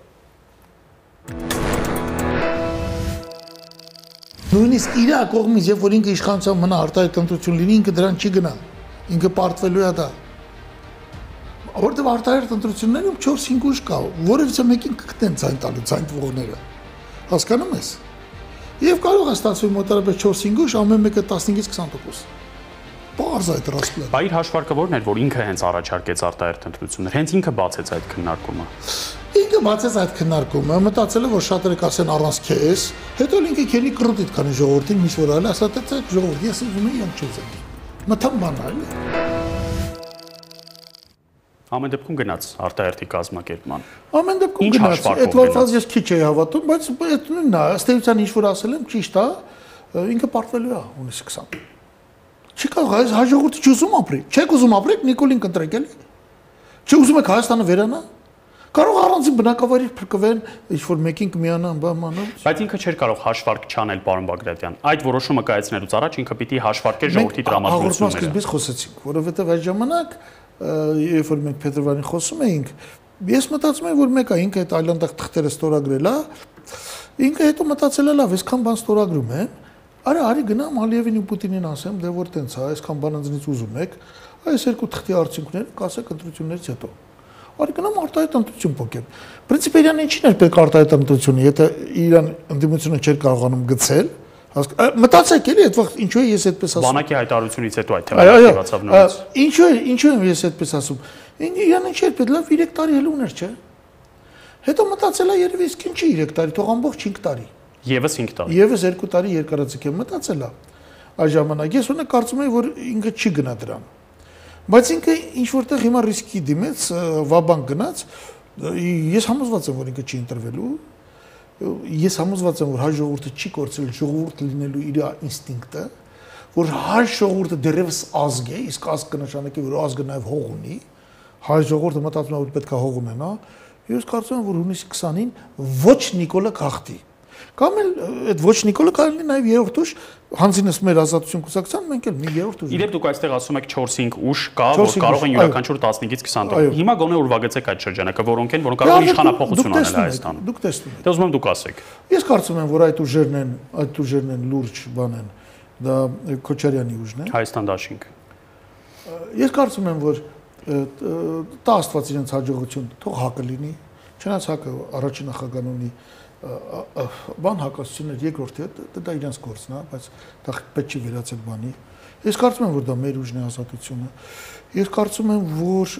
Նույնիսկ իր կողմից, երբ որ ինքը իշխանության մնա արտահայտ ընտրություն լինի, ինքը դրան չի գնա։ Ինքը պարտվելու է դա։ Որտեղ արտահայտ ընտրություններում 4-5 ուժ կա, որևիցե մեկին կգտնեն ցայն տալու ցայն տվողները։ Հասկանում ես։ Եվ կարող է ստացվի մոտավորապես 4-5 ուժ, ամեն մեկը 15-ից 20%։ Բարձ այդ ռասկլը։ Բայց իր հաշվարկը որն էր, որ ինքը հենց առաջարկեց արտահերթ ընտրություններ, հենց ինքը բացեց այդ քննարկումը։ Ինքը բացեց այդ քննարկումը, մտածել է, որ շատերը կասեն առանց քեզ, հետո ինքը քենի կռուտիտ քանի ժողովրդին միշտ որ այլ ասած է ժողովուրդ, ես ուզում եմ իրանք չեմ։ Մտամ բանալ։ Ամեն դեպքում գնաց արտահերթի կազմակերպման։ Ամեն դեպքում գնաց։ Այդ որպես ես քիչ էի հավատում, բայց այդ նույնն է, ըստ էության ինչ որ ասել եմ, ճիշտ է, ինքը պարտվելու է հունիսի 20։ Չի կարող այս հաջողորդը չուզում ապրի։ Չեք ուզում ապրեք, Նիկոլին կընտրեք էլի։ Չուզում եք Հայաստանը վերանա։ Կարող առանձին բնակավայրեր փրկվեն, ինչ որ մեկին կմիանան, բամանան։ Բայց ինքը չէր կարող հաշվարկ չանել, պարոն Բագրատյան։ Այդ որոշումը կայացնելուց առաջ ինքը պիտի հաշվարկեր ժողովրդի տրամադրությունները։ Սկզբից խոսեցինք, որովհետև այդ ժամանակ, երբ որ մենք փետրվարին խոսում էինք, ես մտածում եմ, որ մեկը ինքը այդ այլանդակ թղթերը ստորագրել է, ինքը հետո մտածել է, լավ, այսքան բան ստորագրում եմ, արի գնամ Ալիևին ու Պուտինին ասեմ, դե որ տենց է, այսքան բան ինձնից ուզում եք, այս երկու թղթի արդյունքները կասեք ընտրություններից հետո։ Արի գնամ արտահայտ ընտրություն փոխեմ։ Պրինցիպերիան ինչին էր պետք արտահայտ ընտրությունը, եթե իրան ընդդիմությունը չէր կարողանում գցել, մտածեք էլի այդ վաղ ինչու է ես այդպես ասում։ Բանակի հայտարարությունից հետո այդ թեման ակտիվացավ նորից։ Ինչու եմ ես այդպես ասում։ Իրան ինչ էր պետք, լավ 3 տարի էլ ուներ, չէ։ Հետո մտածել է երևի իսկ ինչի 3 տարի, թող ամբողջ 5 տարի։ Եվս 5 տարի։ Եվս 2 տարի երկարացիկ եմ մտածել է։ Այդ ժամանակ ես ունե կարծում եմ, որ ինքը չի գնա դրան։ Բայց ինքը ինչ որտեղ հիմա ռիսկի դիմեց, վաբան գնաց, ես համոզված եմ, որ ինքը չի ընտրվելու։ Ես համոզված եմ, որ հայ ժողովուրդը չի կորցրել ժողովուրդ լինելու իր ինստինկտը, որ հայ ժողովուրդը դեռևս ազգ է, իսկ ազգ կնշանակի, որ ազգը նաև հող ունի։ Հայ ժողովուրդը մտածում է, որ պետք է հող ունենա։ Ես կարծում եմ, որ հունիսի 20-ին ոչ Նիկոլը գաղթի։ Կամ էլ այդ ոչ Նիկոլը կարելի նաև երրորդ ուժ հանձինս մեր ազատություն կուսակցության մենք էլ մի երրորդ ուժ։ Իդեպ դուք այստեղ ասում եք 4-5 ուժ կա, որ կարող են յուրաքանչյուր 15-ից 20%։ Հիմա գոնե ուրվագեցեք այդ շրջանակը, որոնք են, որոնք կարող են իշխանափոխություն անել Հայաստանում։ Դուք տեսնում եք։ Դե ուզում եմ դուք ասեք։ Ես կարծում եմ, որ այդ ուժերն են լուրջ բան են։ Դա Քոչարյանի ուժն է։ Հայաստան դաշինք։ Ես կարծում եմ, որ տա Աստված իրենց հաջողություն, թող հակը լինի։ Չնայած հակը առաջին նախագահն ունի բան հակասություններ երկրորդը դա իրենց գործն է, բայց դա պետք չի վերացել բանի։ Ես կարծում եմ, որ դա մեր ուժն է ազատությունը։ Ես կարծում եմ, որ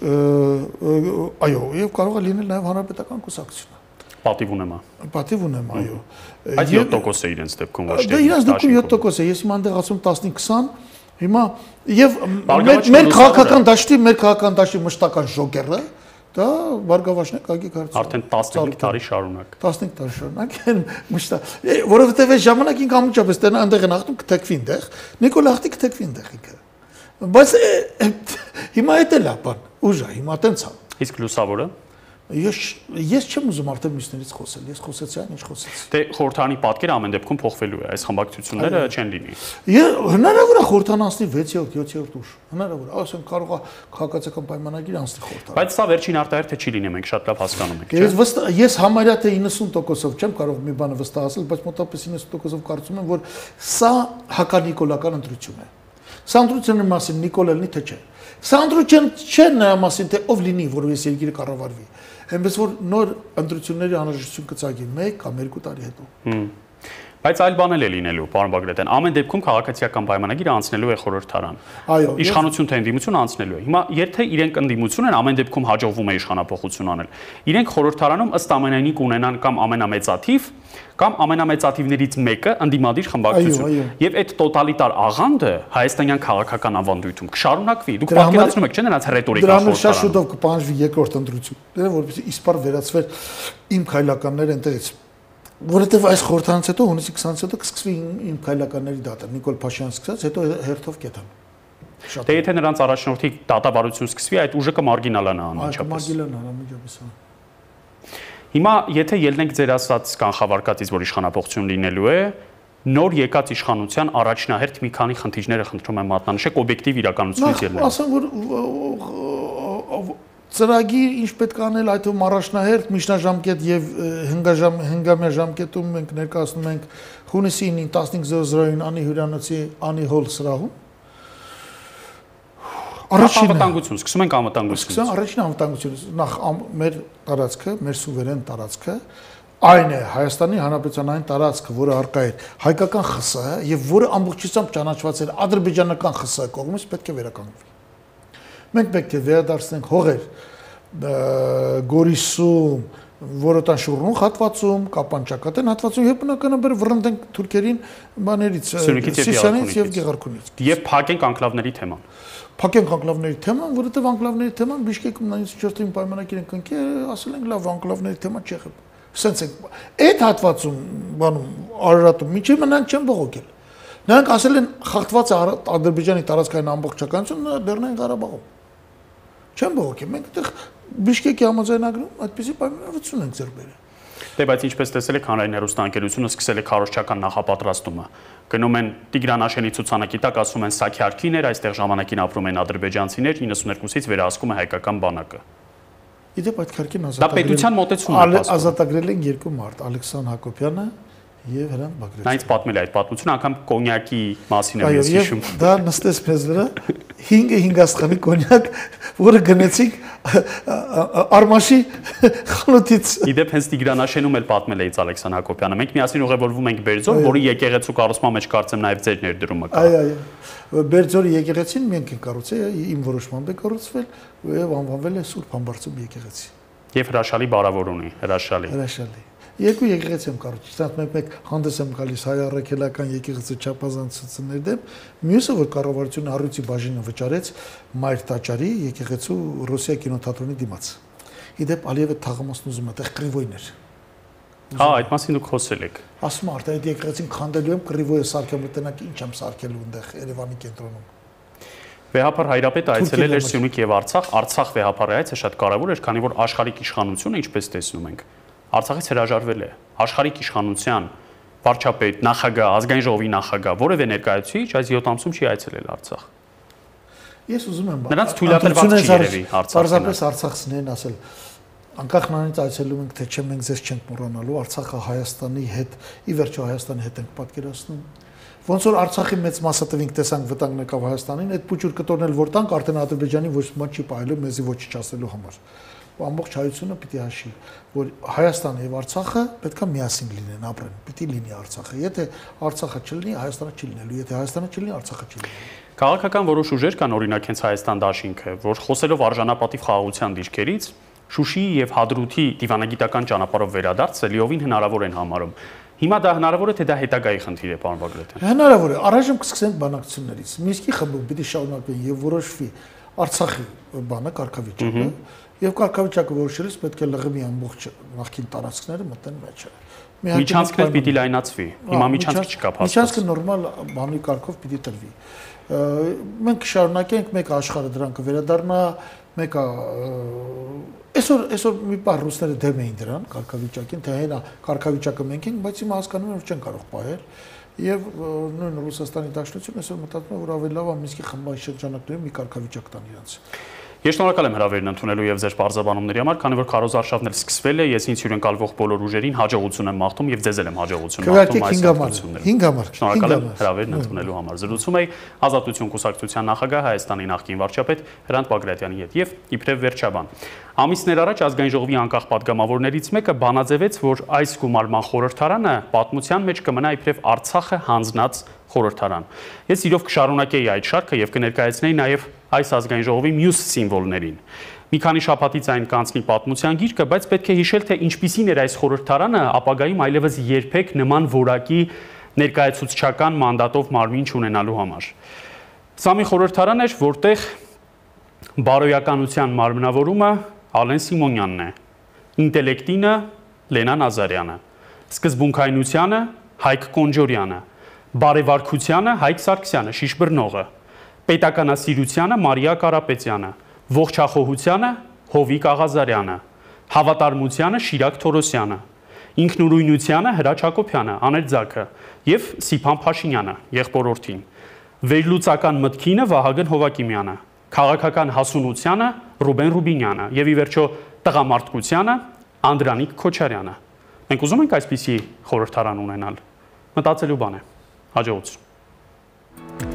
այո, եւ կարող է լինել նաեւ հանրապետական կուսակցությունը։ Պատիվ ունեմ։ Պատիվ ունեմ, այո։ Բայց 7% է իրենց դեպքում ոչ թե։ Դա իրենց դեպքում 7% է։ Ես հիմա այնտեղ ասում 15-20, հիմա եւ մեր քաղաքական դաշտի մշտական ժոկերը դա բարգավաճն է Գագիկ Հարությունյանը։ Արդեն 15 տարի շարունակ։ 15 տարի շարունակ մշտակ, որովհետև այս ժամանակ ինքը ամուջապես տենա այնտեղ են ախտում կթեքվի այնտեղ, Նիկոլ ախտի կթեքվի այնտեղ ինքը։ Բայց հիմա էդ էլ է բան, ուժ է, հիմա տենց է։ Իսկ լուսավորը Ես չեմ ուզում արդեն մյուսներից խոսել, ես խոսեցի այն, ինչ խոսեցի։ Դե խորհրդանի պատկերը ամեն դեպքում փոխվելու է, այս խմբակցությունները չեն լինի։ Հնարավոր է խորհրդան անցնի 6-րդ, 7-րդ ուժ։ Հնարավոր է, ասենք կարող է քաղաքացիական պայմանագիր անցնի խորհրդան։ Բայց սա վերջին արտահերթը չի լինի, մենք շատ լավ հասկանում ենք, չէ՞։ Ես համարյա թե 90%-ով չեմ կարող մի բանը վստահել, բայց մոտավորապես 90%-ով կարծում եմ, որ սա հականիկոլական ընտրություն է։ Սա ընտրությունների մասին Նիկոլը լինի թե չէ։ Սա ընտրություն չէ նրա մասին թե ով լինի, որովհետեւ երկիրը կառավարվի։ Այնպես որ նոր ընտրությունների անհրաժեշտություն կծագի 1 կամ 2 տարի հետո։ Բայց այլ բան էլ է լինելու, պարոն Բագրատյան, ամեն դեպքում քաղաքացիական պայմանագիրը անցնելու է խորհրդարան։ Այո, իշխանություն թե ընդդիմություն անցնելու է։ Հիմա եթե իրենք ընդդիմություն են, ամեն դեպքում հաջողվում է իշխանափոխություն անել։ Իրենք խորհրդարանում ըստ ամենայնի կունենան կամ ամենամեծաթիվ, կամ ամենամեծաթիվներից մեկը ընդդիմադիր խմբակցություն։ Եվ այդ տոտալիտար աղանդը հայաստանյան քաղաքական ավանդույթում կշարունակվի։ Դուք պատկերացնում եք, չէ՞ նրանց ռետորիկա խորհրդարանում։ Դրանով շատ շուտով կպահանջվի երկրորդ ընտրություն։ Դե որպեսզի իսպար վերածվեր իմ քայլականները այնտեղից։ Որովհետև այս խորհրդանից հետո հունիսի 20-ից հետո կսկսվի իմ քայլականների դատը, Նիկոլ Փաշինյանը սկսած, հետո հերթով կետան։ Դե եթե նրանց առաջնորդի դատավարություն սկսվի, այդ ուժը կմարգինալանա անմիջապես։ Հիմա եթե ելնենք ձեր ասած կանխավարկածից, որ իշխանապողություն լինելու է, նոր եկած իշխանության առաջնահերթ մի քանի խնդիրները խնդրում եմ մատնանշեք օբյեկտիվ իրականությունից ելնելով։ Ասեմ, որ ծրագիր ինչ պետք է անել, այդ թվում առաջնահերթ միջնաժամկետ եւ հնգամյա ժամկետում մենք ներկայացնում ենք հունիսի 9-ին 15:00-ին Անի հյուրանոցի Անի հոլ սրահում։ Անվտանգություն, սկսում ենք անվտանգությունից։ Առաջին անվտանգությունը նախ մեր տարածքը, մեր սուվերեն տարածքը, այն է Հայաստանի Հանրապետության այն տարածքը, որը արկա է հայկական ԽՍՀ եւ որը ամբողջությամբ ճանաչված է ադրբեջանական ԽՍՀ կողմից, պետք է վերականգնվի։ Մենք պետք է վերադարձնենք հողեր Գորիսում, Որոտան շուռնուխ հատվածում, Կապանճակատեն հատվածում եւ բնականաբար վռնդենք թուրքերին բաներից, Սիսյանից եւ Գեղարքունից։ Եվ փակենք անկլավների թեման։ Փակենք անկլավների թեման, որովհետեւ անկլավների թեման Բիշկեկում 94-ին պայմանագիր ենք ընկել, ասել ենք լավ անկլավների թեման չի։ Սենց ենք այդ հատվածում բանում Արարատում միջի մնանք չեն բողոքել։ Նրանք ասել են խախտված է Ադրբեջանի տարածքային ամբողջականությունը Լեռնային Ղարաբաղում։ Չեն բողոքել։ Մենք այդտեղ Բիշկեկի համաձայնագրում այդպիսի պայմանավորություն ենք ձեռք բերել։ Դե բայց ինչպես տեսել եք, հանրային հեռուստաընկերությունը սկսել է քարոզչական նախապատրաստումը։ Գնում են Տիգրան Աշենի ցուցանակի տակ, ասում են Սաքիարքիներ, այստեղ ժամանակին ապրում են ադրբեջանցիներ, 92-ից վերահսկում է հայկական բանակը։ Իդեպ այդ քարքին Դա պետության մոտեցումն է։ Ազատագրել են երկու մարդ, Ալեքսան Հակոբյանը եւ Հրանտ Բագրատյանը։ Նա ինձ պատմել է այդ պատմությունը, անգամ կոնյակի մասին եմ ես հիշում։ Դա նստեց մեզ վրա 5 աստղանի կոնյակ, որը գնեցինք Արմաշի խանութից։ Իդեպ հենց Տիգրան Աշենում էլ պատմել է ինձ Ալեքսան Հակոբյանը։ Մենք միասին ուղևորվում ենք Բերձոր, որի եկեղեցու կառուցման մեջ կարծեմ նաեւ ձեր ներդրումը կա։ Այո։ Բերձորի եկեղեցին մենք ենք կառուցել, իմ որոշմամբ է կառուցվել եւ անվանվել է Սուրբ Համբարձում եկեղեցի։ Եվ հրաշալի բարավոր ունի, հրաշալի։ Հրաշալի։ Երկու եկեղեցի եմ կառուցել, մեկ հանդես եմ գալիս հայ առաքելական եկեղեցու չափազանցությունների դեմ, մյուսը որ կառավարությունը առյուծի բաժինը վճարեց Մայր Տաճարի եկեղեցու Ռուսիա կինոթատրոնի դիմաց։ Իդեպ Ալիևը թաղամասն ուզում է, այդտեղ կռիվոյն էր։ Հա, այդ մասին դուք խոսել եք։ Ասում եմ, արդեն այդ եկեղեցին քանդելու եմ, կռիվոյը սարքեմ, մտենակ ինչ եմ սարքելու այնտեղ Երևանի կենտրոնում։ Վեհապար Հայրապետը այցելել էր Սյունիք եւ Արցախ, Արցախ վեհապարի այցը շատ կարեւոր էր, քանի որ աշխարհիկ իշխանությունը, ինչպես տեսնում ենք, Արցախից հրաժարվել է։ Աշխարհիկ իշխանության վարչապետ, նախագահ, ազգային ժողովի նախագահ, որևէ ներկայացուցիչ այս 7 ամսում չի այցելել Արցախ։ Ես ուզում եմ նրանց թույլատրված չի երևի Արցախ։ Պարզապես արցախցիներն ասել, անկախ նրանից այցելում ենք, թե չէ մենք ձեզ չենք մոռանալու, Արցախը Հայաստանի հետ, ի վերջո Հայաստանի հետ ենք պատկերացնում։ Ոնց որ Արցախի մեծ մասը տվինք տեսանք վտանգ եկավ Հայաստանին, այդ փուճուր կտորն էլ որ տանք արդեն Ադրբեջանի ոչ մի չի պայելու մեզի ոչինչ ասելու համար։ Ամբողջ հայությունը պիտի հաշվի, որ Հայաստանը եւ Արցախը պետքա միասին լինեն, ապրեն, պիտի լինի Արցախը։ Եթե Արցախը չլինի, Հայաստանը չի լինելու, եթե Հայաստանը չլինի, Արցախը չի լինելու։ Քաղաքական որոշ ուժեր կան, օրինակ հենց Հայաստան դաշինքը, որ խոսելով արժանապատիվ խաղաղության դիրքերից, Շուշիի եւ Հադրութի դիվանագիտական ճանապարհով վերադարձը լիովին հնարավոր են համարում։ Հիմա դա հնարավոր է, թե դա հետագայի խնդիր է, պարոն Բագրատյան։ Հնարավոր է, առայժմ կսկսենք բանակցություններից։ Մինսկի խմբում պիտի շարունակվի եւ որոշվի Արցախի բանը կարգավիճակը։ Եվ կարգավիճակը որոշելիս պետք է լղմի ամբողջ նախկին տարածքները մտեն մեջը։ Միջանցքներ պիտի լայնացվի։ Հիմա միջանցք չկա փաստորեն։ Միջանցքը նորմալ բանի կարգով պիտի տրվի։ Մենք շարունակենք, մեկը աշխարհը դրան կվերադառնա, մեկը այսօր մի բան ռուսները դեմ էին դրան կարգավիճակին, թե հենա կարգավիճակը մենք ենք, բայց հիմա հասկանում եմ, որ չեն կարող պահել։ Եվ նույն Ռուսաստանի Դաշնությունը այսօր մտածում է, որ ավելի լավ է Մինսկի խմբային շրջանակներում մի կարգավիճակ տան իրենց։ Ես շնորհակալ եմ հրավերն ընդունելու եւ ձեր բարձրաբանումների համար, քանի որ քարոզարշավն էլ սկսվել է, ես ինձ հյուրընկալվող բոլոր ուժերին հաջողություն եմ մաղթում եւ ձեզ էլ եմ հաջողություն մաղթում այս հատկություններում։ 5 համար։ Շնորհակալ եմ հրավերն ընդունելու համար։ Զրուցում էի Ազատություն կուսակցության նախագահ Հայաստանի նախկին վարչապետ Հրանտ Բագրատյանի հետ եւ իբրև վերջաբան։ Ամիսներ առաջ ազգային ժողովի անկախ падգամավորներից մեկը բանաձևեց, որ այս գումարման խորհրդարանը պատմության մեջ կմնա իբրև Արցախը հանձնած խորհրդարան։ Ես իրոք կշարունակեի այդ շարքը եւ կներկայացնեի նաեւ այս ազգային ժողովի մյուս սիմվոլներին։ Մի քանի շաբաթից այն կանցնի պատմության գիրկը, բայց պետք է հիշել, թե ինչպիսին էր այս խորհրդարանը ապագայում այլևս երբեք նման որակի ներկայացուցչական մանդատով մարմին չունենալու համար։ Սա մի խորհրդարան էր, որտեղ բարոյականության մարմնավորումը Ալեն Սիմոնյանն է, ինտելեկտինը Լենա Նազարյանը, սկզբունքայնությանը Հայկ Կոնջորյանը, բարեվարքությանը Հայկ Սարգսյանը, շիշ բռնողը, պետականասիրությանը Մարիա Կարապետյանը, ողջախոհությանը Հովիկ Աղազարյանը, հավատարմությանը Շիրակ Թորոսյանը, ինքնուրույնությանը Հրաչ Հակոբյանը, Աներ Ձաքը եւ Սիփան Փաշինյանը, եղբորորդին, վերլուծական մտքինը Վահագն Հովակիմյանը, քաղաքական հասունությանը Ռուբեն Ռուբինյանը եւ ի վերջո տղամարդկությանը Անդրանիկ Քոչարյանը։ Մենք ուզում ենք այսպիսի խորհրդարան ունենալ։ Մտածելու բան է։ Հաջողություն։